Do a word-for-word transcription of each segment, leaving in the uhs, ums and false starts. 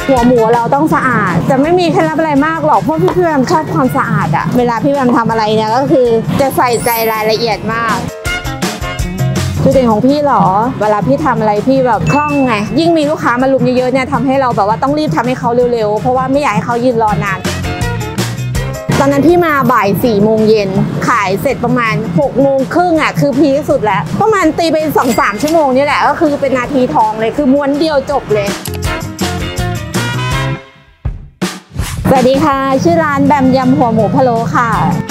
หัวหมูเราต้องสะอาดจะไม่มีเคล็ดลับอะไรมากหรอกเพราะพี่แวมชอบความสะอาดอะเวลาพี่แวมทำอะไรเนี่ยก็คือจะใส่ใจรายละเอียดมากจุดเด่นของพี่หรอเวลาพี่ทำอะไรพี่แบบคล่องไงยิ่งมีลูกค้ามาลุมเยอะๆเนี่ยทำให้เราแบบว่าต้องรีบทำให้เขาเร็วๆเพราะว่าไม่อยากให้เขายืนรอนานตอนนั้นพี่มาบ่ายสี่โมงเย็นขายเสร็จประมาณหกโมงครึ่งอ่ะคือพีคสุดแล้วประมาณตีไปสองสามชั่วโมงนี่แหละก็คือเป็นนาทีทองเลยคือม้วนเดียวจบเลยสวัสดีค่ะชื่อร้านแบมยำหัวหมูพะโล้ค่ะ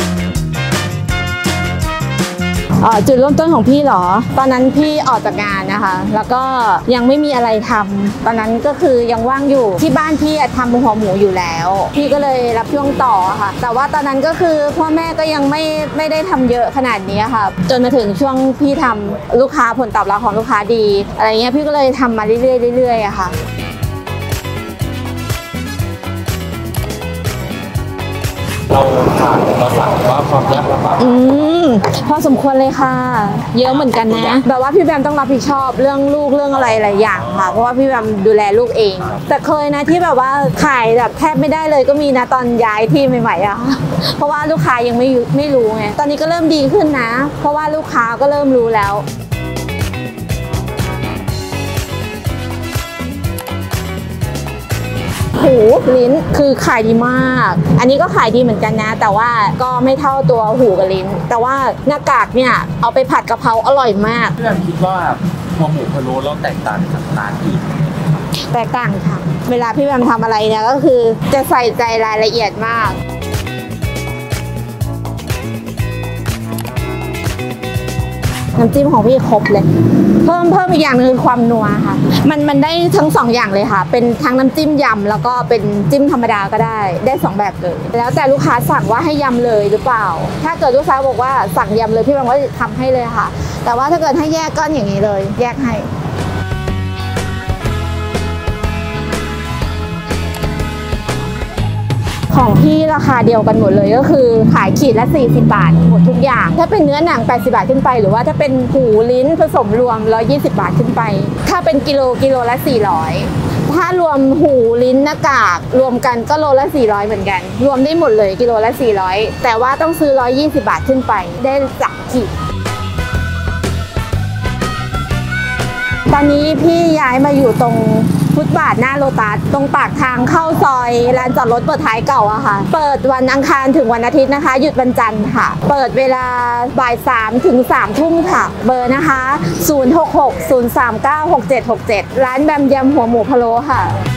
อ๋อจุดเริ่มต้นของพี่เหรอตอนนั้นพี่ออกจากงานนะคะแล้วก็ยังไม่มีอะไรทำตอนนั้นก็คือยังว่างอยู่ที่บ้านพี่ทำหัวหมูอยู่แล้วพี่ก็เลยรับช่วงต่อค่ะแต่ว่าตอนนั้นก็คือพ่อแม่ก็ยังไม่ไม่ได้ทำเยอะขนาดนี้ค่ะจนมาถึงช่วงพี่ทำลูกค้าผลตอบรับของลูกค้าดีอะไรเงี้ยพี่ก็เลยทำมาเรื่อยๆเรื่อยๆอะค่ะเราผ่านเราสั่งว่าความยากลำบากอืมพอสมควรเลยค่ะเยอะเหมือนกันนะแบบว่าพี่แบมต้องรับผิดชอบเรื่องลูกเรื่องอะไรหลายอย่างค่ะเพราะว่าพี่แบมดูแลลูกเองแต่เคยนะที่แบบว่าขายแบบแทบไม่ได้เลยก็มีนะตอนย้ายที่ใหม่ๆอะเพราะว่าลูกค้ายังไม่ไม่รู้ไงตอนนี้ก็เริ่มดีขึ้นนะเพราะว่าลูกค้าก็เริ่มรู้แล้วหูลิ้นคือขายดีมากอันนี้ก็ขายดีเหมือนกันนะแต่ว่าก็ไม่เท่าตัวหูกับลิ้นแต่ว่าหน้ากากเนี่ยเอาไปผัดกะเพราอร่อยมากพี่แบมคิดว่าหัวหมูพะโล้เราแตกต่างจากร้านอื่นแตกต่างค่ะเวลาพี่แบมทำอะไรเนี่ยก็คือจะใส่ใจรายละเอียดมากน้ำจิ้มของพี่ครบเลยเพิ่มเพิ่มอีกอย่างนึงคือความนัวค่ะมันมันได้ทั้งสองอย่างเลยค่ะเป็นทั้งน้ำจิ้มยำแล้วก็เป็นจิ้มธรรมดาก็ได้ได้สองแบบเลยแล้วแต่ลูกค้าสั่งว่าให้ยำเลยหรือเปล่าถ้าเกิดลูกค้าบอกว่าสั่งยำเลยพี่บางก็ทำให้เลยค่ะแต่ว่าถ้าเกิดให้แยกก้อนอย่างนี้เลยแยกให้ของพี่ราคาเดียวกันหมดเลยก็คือขายขีดละสี่สิบบาทหมดทุกอย่างถ้าเป็นเนื้อหนังแปดสิบบาทขึ้นไปหรือว่าถ้าเป็นหูลิ้นผสมรวมหนึ่งร้อยยี่สิบบาทขึ้นไปถ้าเป็นกิโลกิโลละสี่ร้อยถ้ารวมหูลิ้นหน้ากากรวมกันก็โลละสี่ร้อยเหมือนกันรวมได้หมดเลยกิโลละสี่ร้อยแต่ว่าต้องซื้อหนึ่งร้อยยี่สิบบาทขึ้นไปได้จักขีดตอนนี้พี่ย้ายมาอยู่ตรงฟุตบาทหน้าโลตัสตรงปากทางเข้าซอยลานจอดรถเปิดท้ายเก่าอะค่ะเปิดวันอังคารถึงวันอาทิตย์นะคะหยุดวันจันทร์ค่ะเปิดเวลาบ่ายสามถึงสามทุ่มค่ะเบอร์นะคะศูนย์ หก หก ศูนย์ สาม เก้า หก เจ็ด หก เจ็ดร้านแบมยำหัวหมูพะโล้ค่ะ